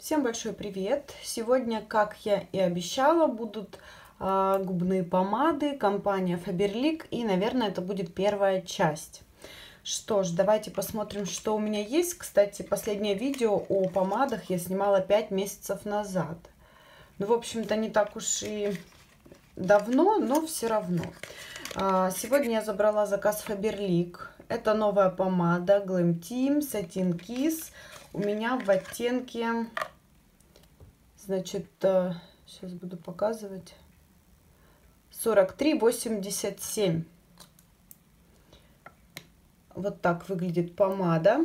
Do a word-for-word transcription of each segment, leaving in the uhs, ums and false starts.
Всем большой привет! Сегодня, как я и обещала, будут э, губные помады, компания Faberlic, и, наверное, это будет первая часть. Что ж, давайте посмотрим, что у меня есть. Кстати, последнее видео о помадах я снимала пять месяцев назад. Ну, в общем-то, не так уж и давно, но все равно. Э, сегодня я забрала заказ Faberlic. Это новая помада Glam Team Satin Kiss. У меня в оттенке, значит, сейчас буду показывать, сорок три восемьдесят семь. Вот так выглядит помада.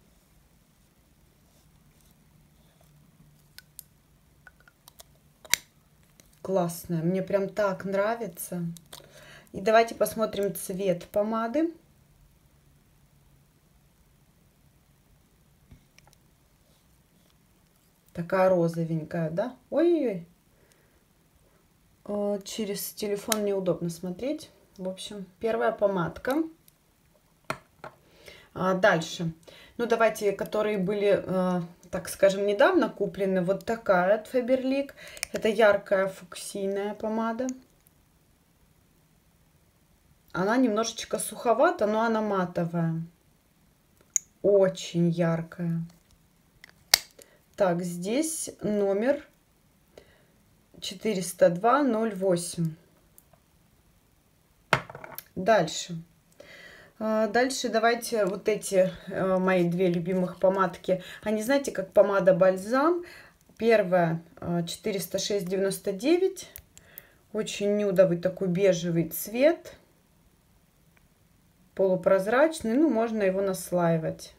Классная, мне прям так нравится. И давайте посмотрим цвет помады. Такая розовенькая, да? Ой-ой-ой. Через телефон неудобно смотреть. В общем, первая помадка. А дальше. Ну, давайте, которые были, так скажем, недавно куплены. Вот такая от Faberlic. Это яркая фуксийная помада. Она немножечко суховата, но она матовая. Очень яркая. Так, здесь номер четыреста два ноль восемь. Дальше. Дальше давайте вот эти мои две любимых помадки. Они, знаете, как помада бальзам. Первая четыреста шесть девяносто девять. Очень нюдовый такой бежевый цвет. Полупрозрачный. Ну, можно его наслаивать.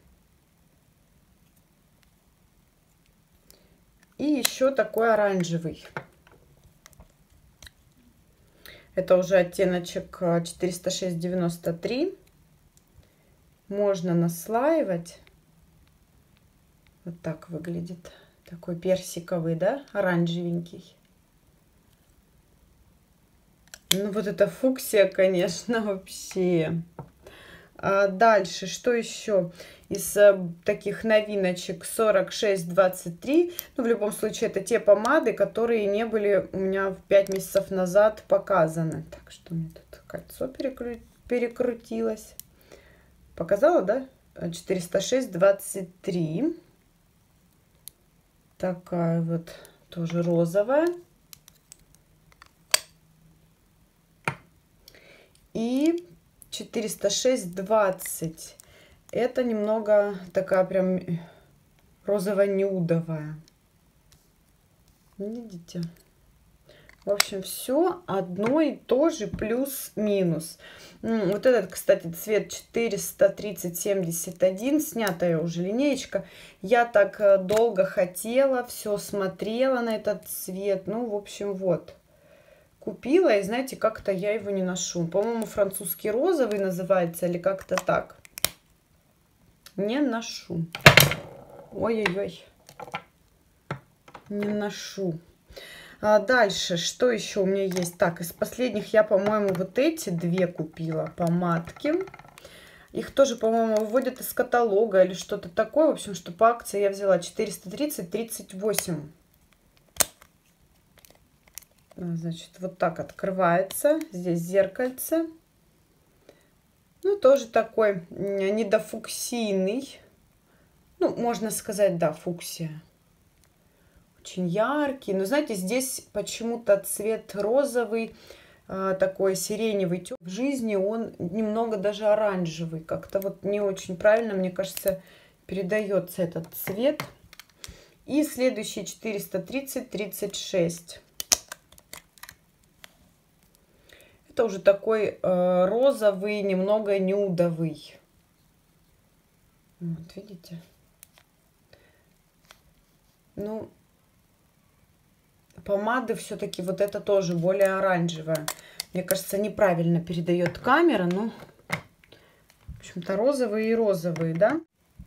И еще такой оранжевый. Это уже оттеночек четыреста шесть девяносто три. Можно наслаивать. Вот так выглядит. Такой персиковый, да? Оранжевенький. Ну вот это фуксия, конечно, вообще. А дальше, что еще? Из таких новиночек сорок шесть двадцать три. Ну, в любом случае, это те помады, которые не были у меня пять месяцев назад показаны. Так, что у меня тут кольцо перекру... перекрутилось. Показала, да? четыреста шесть двадцать три. Такая вот тоже розовая. И четыреста шесть двадцать. Это немного такая прям розово-нюдовая. Видите? В общем, все одно и то же, плюс-минус. Вот этот, кстати, цвет четыреста тридцать семьдесят один. Снятая уже линеечка. Я так долго хотела, все смотрела на этот цвет. Ну, в общем, вот. Купила, и знаете, как-то я его не ношу. По-моему, французский розовый называется, или как-то так. Не ношу. Ой-ой-ой. Не ношу. А дальше, что еще у меня есть? Так, из последних я, по-моему, вот эти две купила помадки. Их тоже, по-моему, выводят из каталога или что-то такое. В общем, что по акции я взяла четыреста тридцать тридцать восемь. Значит, вот так открывается. Здесь зеркальце. Ну, тоже такой недофуксийный. Ну, можно сказать, да, фуксия. Очень яркий. Но, знаете, здесь почему-то цвет розовый, такой сиреневый. В жизни он немного даже оранжевый. Как-то вот не очень правильно, мне кажется, передается этот цвет. И следующий четыреста тридцать тридцать шесть. Это уже такой э, розовый, немного нюдовый. Вот, видите? Ну, помады все-таки вот это тоже более оранжевая. Мне кажется, неправильно передает камера. Ну, в общем-то, розовые и розовые, да?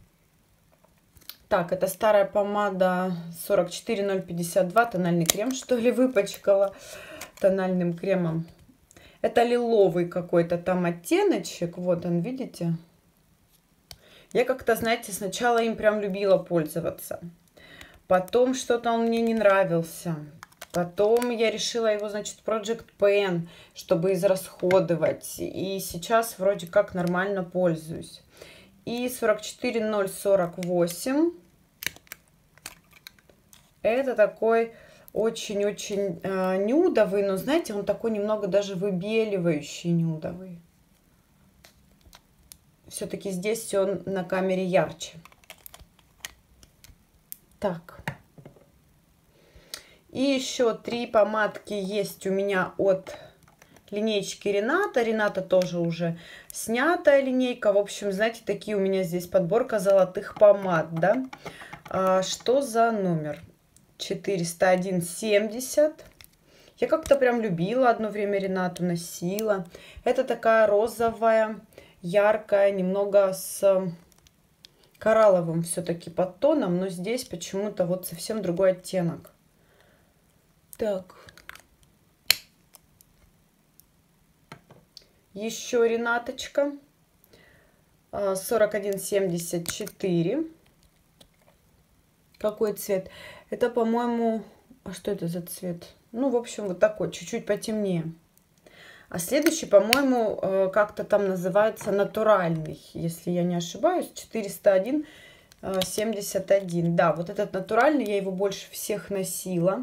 Так, это старая помада сорок четыре ноль пятьдесят два. Тональный крем, что ли, выпачкала тональным кремом. Это лиловый какой-то там оттеночек. Вот он, видите? Я как-то, знаете, сначала им прям любила пользоваться. Потом что-то он мне не нравился. Потом я решила его, значит, Project Pen, чтобы израсходовать. И сейчас вроде как нормально пользуюсь. И сорок четыре ноль сорок восемь. Это такой очень-очень э, нюдовый, но, знаете, он такой немного даже выбеливающий нюдовый. Все-таки здесь он на камере ярче. Так. И еще три помадки есть у меня от линейки Рената. Рената тоже уже снятая линейка. В общем, знаете, такие у меня здесь подборка золотых помад, да. А, что за номер? четыреста один семьдесят. Я как-то прям любила одно время Ренату, носила. Это такая розовая, яркая, немного с коралловым все-таки подтоном, но здесь почему-то вот совсем другой оттенок. Так. Еще Ренаточка. сорок один семьдесят четыре. Какой цвет? Это, по-моему... А что это за цвет? Ну, в общем, вот такой, чуть-чуть потемнее. А следующий, по-моему, как-то там называется натуральный, если я не ошибаюсь. четыреста один семьдесят один. Да, вот этот натуральный, я его больше всех носила.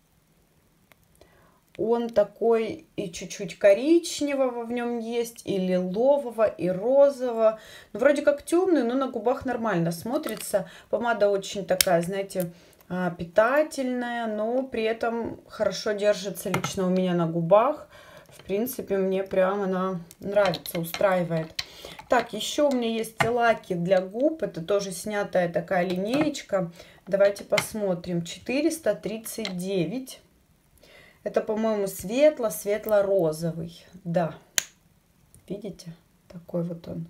Он такой и чуть-чуть коричневого в нем есть, и лилового, и розового. Ну, вроде как темный, но на губах нормально смотрится. Помада очень такая, знаете, питательная, но при этом хорошо держится лично у меня на губах. В принципе, мне прям она нравится, устраивает. Так, еще у меня есть лаки для губ. Это тоже снятая такая линеечка. Давайте посмотрим. четыреста тридцать девять. Это, по-моему, светло-светло-розовый. Да. Видите? Такой вот он.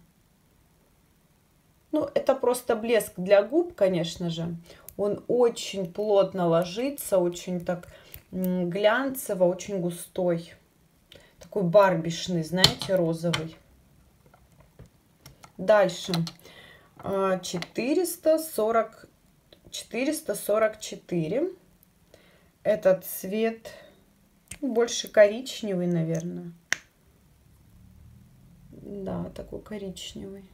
Ну, это просто блеск для губ, конечно же. Он очень плотно ложится, очень так глянцево, очень густой. Такой барбишный, знаете, розовый. Дальше. четыреста сорок четыре. Этот цвет больше коричневый, наверное. Да, такой коричневый.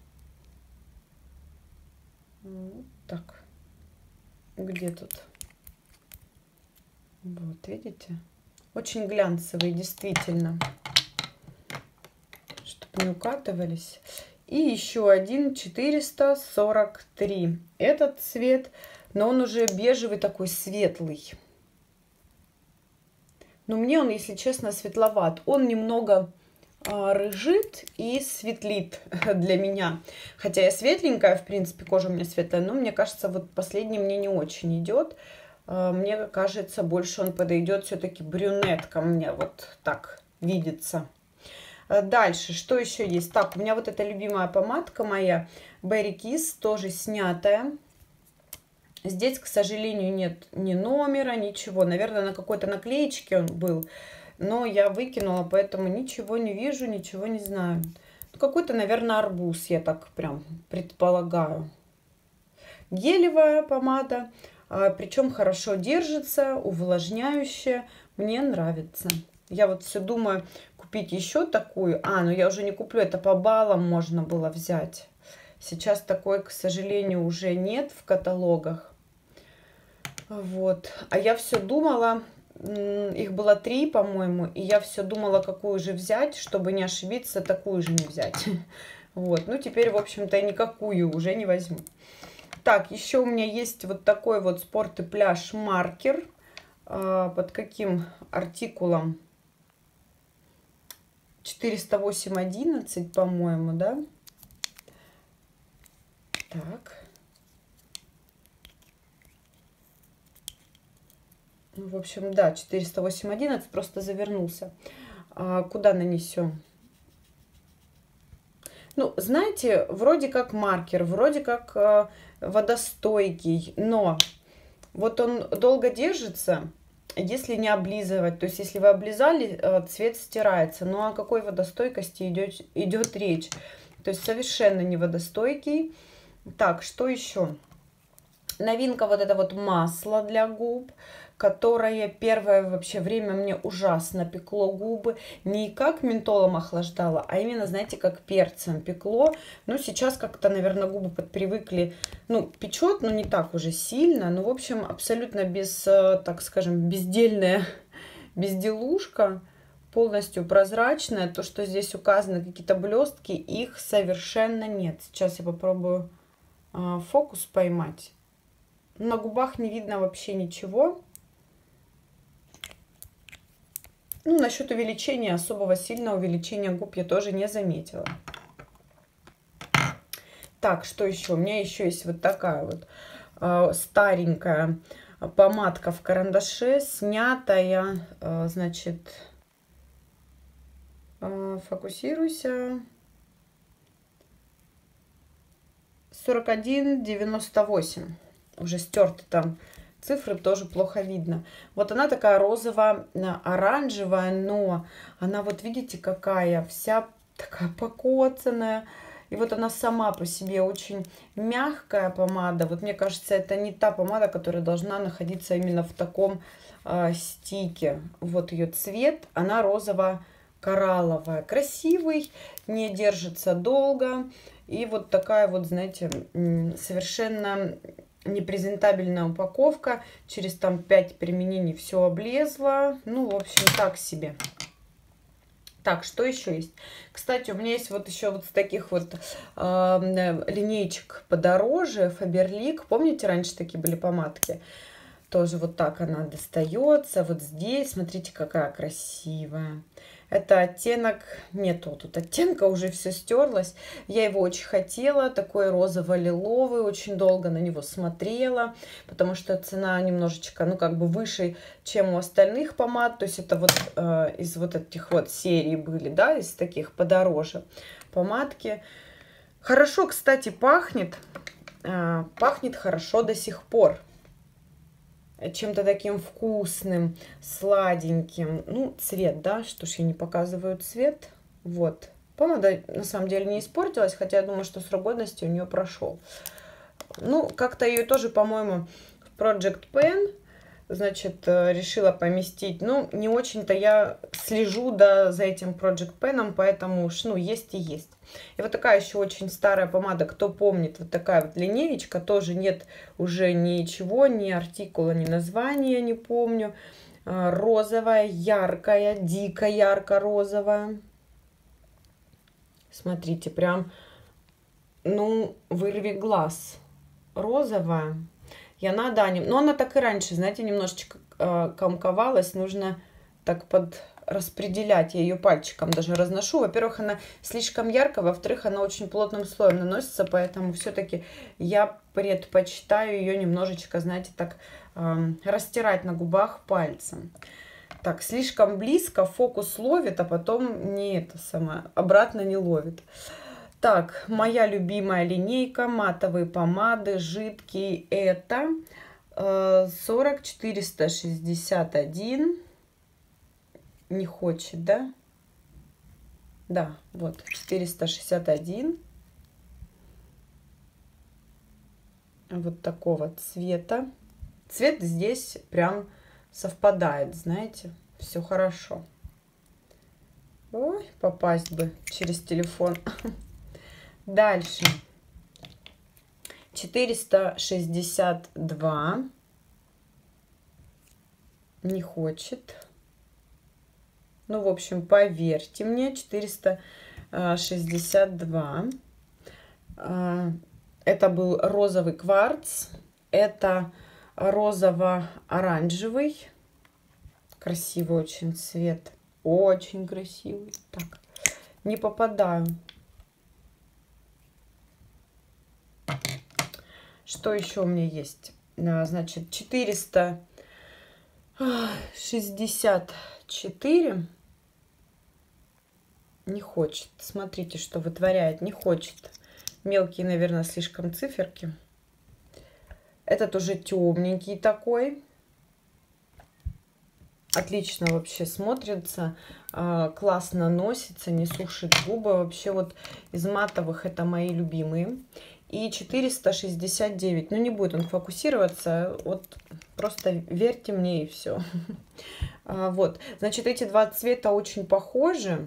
Вот так. Где тут? Вот, видите? Очень глянцевый, действительно. Чтобы не укатывались. И еще один четыреста сорок три. Этот цвет, но он уже бежевый, такой светлый. Но мне он, если честно, светловат. Он немного а, рыжит и светлит для меня. Хотя я светленькая, в принципе, кожа у меня светлая. Но мне кажется, вот последний мне не очень идет. А, мне кажется, больше он подойдет все-таки брюнеткам. Мне вот так видится. А дальше, что еще есть? Так, у меня вот эта любимая помадка моя. Berry Kiss, тоже снятая. Здесь, к сожалению, нет ни номера, ничего. Наверное, на какой-то наклеечке он был. Но я выкинула, поэтому ничего не вижу, ничего не знаю. Ну, какой-то, наверное, арбуз, я так прям предполагаю. Гелевая помада. А, причем хорошо держится, увлажняющая. Мне нравится. Я вот все думаю купить еще такую. А, ну я уже не куплю, это по баллам можно было взять. Сейчас такой, к сожалению, уже нет в каталогах. Вот. А я все думала, их было три, по-моему, и я все думала, какую же взять, чтобы не ошибиться, такую же не взять. Вот. Ну, теперь, в общем-то, никакую уже не возьму. Так, еще у меня есть вот такой вот спорт и пляж маркер. Под каким артикулом? четыреста восемь одиннадцать, по-моему, да? Так. В общем, да, четыреста восемь одиннадцать, просто завернулся. А куда нанесем? Ну, знаете, вроде как маркер, вроде как э, водостойкий, но вот он долго держится, если не облизывать. То есть, если вы облизали, э, цвет стирается. Ну, о какой водостойкости идет, идет речь? То есть, совершенно не водостойкий. Так, что еще? Новинка вот это вот масло для губ, которое первое вообще время мне ужасно пекло губы. Не как ментолом охлаждало, а именно, знаете, как перцем пекло. Ну, сейчас как-то, наверное, губы подпривыкли. Ну, печет, но не так уже сильно. Ну, в общем, абсолютно без, так скажем, бездельная безделушка. Полностью прозрачная. То, что здесь указаны какие-то блестки, их совершенно нет. Сейчас я попробую э, фокус поймать. На губах не видно вообще ничего. Ну, насчет увеличения, особого сильного увеличения губ я тоже не заметила. Так, что еще? У меня еще есть вот такая вот э, старенькая помадка в карандаше, снятая, э, значит, э, фокусируйся. сорок один девяносто восемь. Уже стерты там цифры, тоже плохо видно. Вот она такая розово-оранжевая, но она вот видите какая, вся такая покоцанная. И вот она сама по себе очень мягкая помада. Вот мне кажется, это не та помада, которая должна находиться именно в таком э, стике. Вот ее цвет, она розово-коралловая. Красивый, не держится долго. И вот такая вот, знаете, совершенно непрезентабельная упаковка. Через там пять применений все облезло. Ну, в общем, так себе. Так, что еще есть? Кстати, у меня есть вот еще вот с таких вот э, линеечек подороже, Faberlic. Помните, раньше такие были помадки? Тоже вот так она достается. Вот здесь, смотрите, какая красивая. Это оттенок, нету тут оттенка, уже все стерлось. Я его очень хотела, такой розово-лиловый, очень долго на него смотрела, потому что цена немножечко, ну, как бы выше, чем у остальных помад. То есть это вот э, из вот этих вот серий были, да, из таких подороже помадки. Хорошо, кстати, пахнет, э, пахнет хорошо до сих пор. Чем-то таким вкусным, сладеньким. Ну, цвет, да, что ж я не показываю цвет. Вот. Помада на самом деле не испортилась, хотя я думаю, что срок годности у нее прошел. Ну, как-то ее тоже, по-моему, в Project Pen, значит, решила поместить. Ну, не очень-то я слежу, да, за этим Project Pen, поэтому уж, ну, есть и есть. И вот такая еще очень старая помада, кто помнит, вот такая вот линеечка, тоже нет уже ничего, ни артикула, ни названия, не помню. Розовая, яркая, дико ярко-розовая. Смотрите, прям, ну, вырви глаз. Розовая. И она, да, не... но она так и раньше, знаете, немножечко э, комковалась, нужно так под... распределять. Я ее пальчиком даже разношу. Во-первых, она слишком яркая, во-вторых, она очень плотным слоем наносится, поэтому все-таки я предпочитаю ее немножечко, знаете, так э, растирать на губах пальцем. Так, слишком близко фокус ловит, а потом не это самое, обратно не ловит. Так, моя любимая линейка, матовые помады, жидкие, это э, сорок четыреста шестьдесят один. Не хочет, да? Да, вот, четыреста шестьдесят один. Вот такого цвета. Цвет здесь прям совпадает, знаете, все хорошо. Ой, попасть бы через телефон. Дальше. четыреста шестьдесят два. Не хочет. Ну, в общем, поверьте мне, четыреста шестьдесят два. Это был розовый кварц. Это розово-оранжевый. Красивый очень цвет. Очень красивый. Так, не попадаю. Что еще у меня есть? Значит, четыреста шестьдесят четыре. Не хочет. Смотрите, что вытворяет. Не хочет. Мелкие, наверное, слишком циферки. Этот уже темненький такой. Отлично вообще смотрится. Классно носится, не сушит губы. Вообще вот из матовых это мои любимые. и четыреста шестьдесят девять. Ну, не будет он фокусироваться, вот просто верьте мне и все. Вот, значит, эти два цвета очень похожи.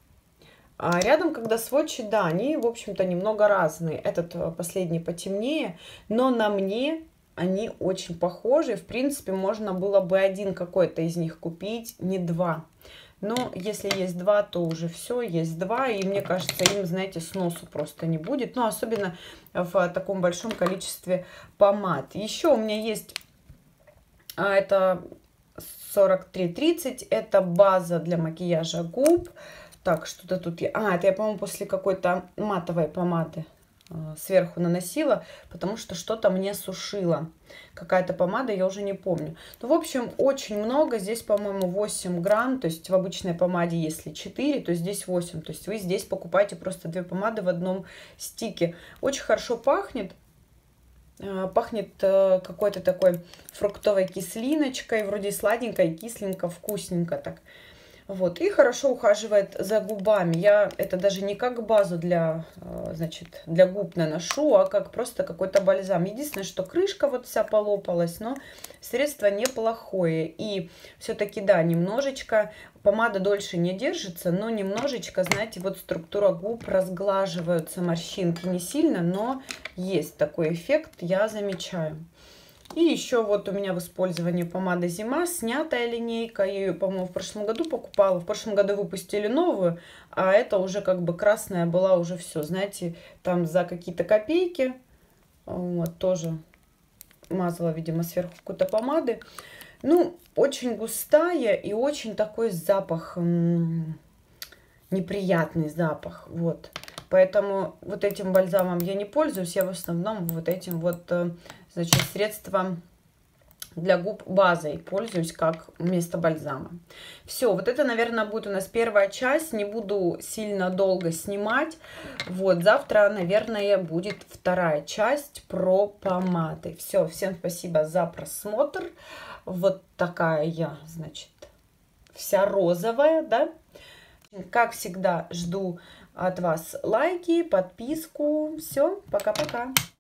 А рядом, когда сводчи, да, они, в общем-то, немного разные. Этот последний потемнее, но на мне они очень похожи. В принципе, можно было бы один какой-то из них купить, не два. Но если есть два, то уже все, есть два. И мне кажется, им, знаете, сносу просто не будет. Ну, особенно в таком большом количестве помад. Еще у меня есть, а, это сорок три тридцать, это база для макияжа губ. Так, что-то тут я... А, это я, по-моему, после какой-то матовой помады э, сверху наносила, потому что что-то мне сушило. Какая-то помада, я уже не помню. Ну, в общем, очень много. Здесь, по-моему, восемь грамм. То есть в обычной помаде, если четыре, то здесь восемь. То есть вы здесь покупаете просто две помады в одном стике. Очень хорошо пахнет. Э, пахнет э, какой-то такой фруктовой кислиночкой. Вроде сладенько и кисленько, вкусненько так. Вот, и хорошо ухаживает за губами. Я это даже не как базу для, значит, для губ наношу, а как просто какой-то бальзам. Единственное, что крышка вот вся полопалась, но средство неплохое. И все-таки, да, немножечко, помада дольше не держится, но немножечко, знаете, вот структура губ разглаживаются, морщинки не сильно, но есть такой эффект, я замечаю. И еще вот у меня в использовании помада «Зима», снятая линейка. Я ее, по-моему, в прошлом году покупала. В прошлом году выпустили новую, а это уже как бы красная была уже все. Знаете, там за какие-то копейки. Вот, тоже мазала, видимо, сверху какой-то помады. Ну, очень густая и очень такой запах, неприятный запах. Вот. Поэтому вот этим бальзамом я не пользуюсь. Я в основном вот этим вот... Значит, средством для губ базой пользуюсь как вместо бальзама. Все, вот это, наверное, будет у нас первая часть. Не буду сильно долго снимать. Вот, завтра, наверное, будет вторая часть про помады. Все, всем спасибо за просмотр. Вот такая я, значит, вся розовая, да. Как всегда, жду от вас лайки, подписку. Все, пока-пока.